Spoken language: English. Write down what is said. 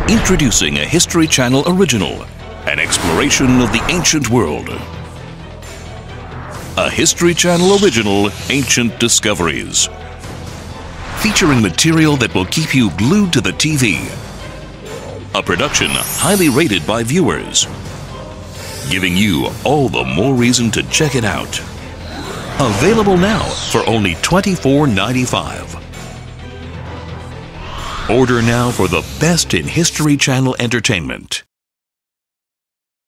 Introducing a History Channel original, an exploration of the ancient world. A History Channel original, Ancient Discoveries. Featuring material that will keep you glued to the TV. A production highly rated by viewers, giving you all the more reason to check it out. Available now for only $24.95. Order now for the best in History Channel entertainment.